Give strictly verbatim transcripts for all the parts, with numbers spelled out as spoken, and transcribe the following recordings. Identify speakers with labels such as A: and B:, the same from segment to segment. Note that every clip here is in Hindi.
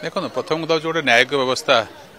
A: देखो प्रथम कथा गोटे न्यायिक व्यवस्था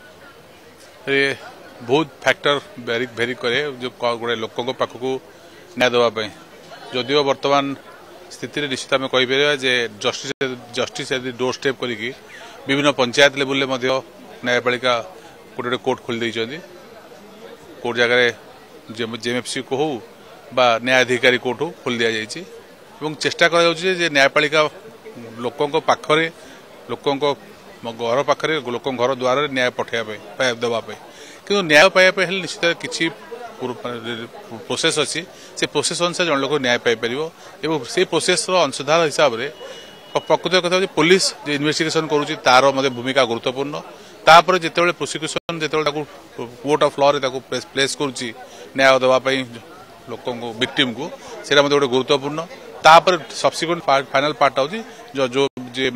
A: बहुत फैक्टर भेरी भेरी करे जो गोटे लोकों पाखक न्याय देवाई जदिव बर्तमान स्थिति निश्चित आम कहीपर जे जस्टिस जस्टिस यदि डोर स्टेप करी विभिन्न पंचायत लेवल न्यायपालिका गोटे गोटे कोर्ट खोली कोर्ट जगह जेएमएफसी को हो बा न्यायाधिकारी कोर्ट हो खोली दि जाइए चेष्टा कर न्यायपालिका लोकों पाखरे लोकों घर पाखे लोक घर द्वार न्याय पठेगा देवाई कि न्याय पाइबा निश्चित किसी प्रोसेस अच्छी से प्रोसेस अनुसार जन लोक न्याय पाइपर और से प्रोसेस अंशधार हिसाब से प्रकृत कथा पुलिस जो इन्वेस्टिगेशन करुँच तार भूमिका गुरुत्वपूर्ण तापर जिते प्रोसिक्यूशन जो कोर्ट ऑफ लॉ रे प्लेस करुँच न्याय देवाई लोक विक्टिम को सेटा गोटे गुरुत्वपूर्ण तापर सब्सिक्वेंट फाइनल पार्ट हूँ जो जो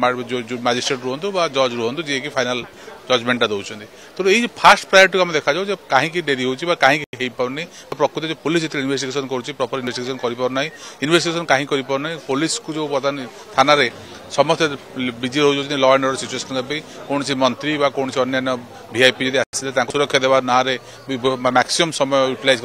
A: जो मजिस्ट्रेट रुहतु जज रुहतु जी की फाइनल जजमेंटा दौरान तो ये फास्ट प्रायोरिटी आम देखा जो कहीं डेरी हो कहीं पारनी प्रकृति जो पुलिस जो इन्वेस्टिगेशन करुँच प्रॉपर इन्वेस्टिगेशन करना इन्वेस्टिगेशन कहीं करना पुलिस को जो बर्तमान थाना समस्त बिजी रोज लॉ एंड ऑर्डर सिचुएसन कौन मंत्री कौन अन्य वीआईपी आसे सुरक्षा देवा ना मैक्सिमम समय यूटिलाइज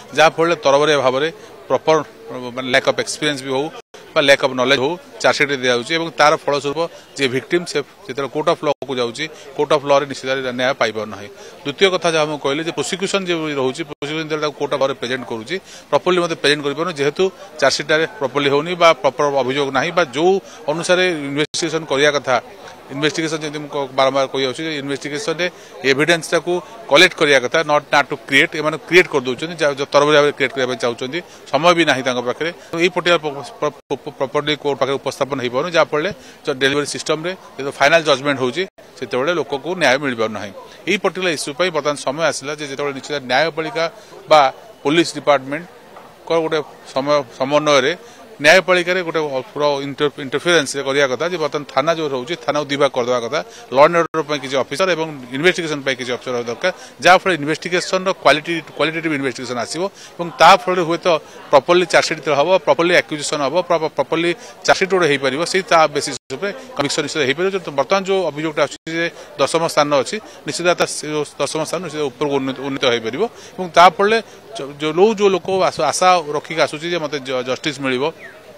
A: कर तरबरिया भाव में प्रॉपर लैक ऑफ एक्सपीरियंस भी हो लैक ऑफ नॉलेज हो चार्जसीट दिया तार फलस्वरूप जे विक्टिम से कोर्ट ऑफ लॉ को जाऊँगी कोर्ट ऑफ लॉ निश्चित न्याय पाइबार ना द्वितीय कथा जहाँ मुझे कहली प्रोसिक्यूशन जो रोचे prosecution court of law present करुँची प्रॉपर्ली मतलब प्रेजेंट कर जेहेतु चार्जसीट प्रॉपर्ली होनी प्रॉपर अभियोग ना जो अनुसार इन्वेस्टिगेशन करने कथा इन्वेस्टिगेशन जमी बारंबार कही इन्वेस्टिगेशन एविडेंस कलेक्ट करने कथा नॉट नॉट टू क्रिएट एम क्रिएट कर दौरान तरबरी भाव क्रिएट करने चाहते समय भी ना पाखे तो ये पर्टिकुलर प्रॉपर्ली कोर्ट पाखे उपस्थापन हो पार जहाँफल डेलीवरी सिस्टम रे फाइनल जजमेंट होती लोक को न्याय मिल पारना यही पर्टिकुलर इश्यू पर बर्तमान समय आसला जो निश्चित न्यायपालिका बा पुलिस डिपार्टमेंट गोटे समय समन्वय न्यायपालिका गोटे पूरा इंटरफेरेन्स करने कथा बर्तमान थाना जो रोचे थाना दिभाग करदे कथा लॉ एंड ऑर्डर किसी ऑफिसर और इन्वेस्टिगेशन किसी ऑफिसर दरकार जहाँफल इन्वेस्टिगेशन क्वालिटी क्वालिटेटिव इन्वेस्टिगेशन आसो फल हुए तो प्रॉपर्ली चार्जसीट हम प्रॉपर्ली एक्विजिशन हम प्रॉपर्ली चार्जसीट गोटे हो पार से बेसिस कमिशन निश्चित हो पार बर्तमान जो अभियोगटा अच्छे दशम स्थान अच्छी निश्चित दशम स्थान निश्चित ऊपर उन्नीत हो पार जो जो लोक आशा रखिक आसूँ मत जस्टिस मिल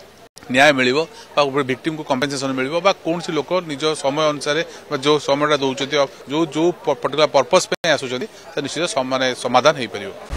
A: न्याय मिल विक्टिम को कंपेनसेशन मिल कौन सी लोक निज समय अनुसार जो समय दौरान जो जो पर्टिकुलर पर्पस आसूँ निश्चित समाधान हो पार।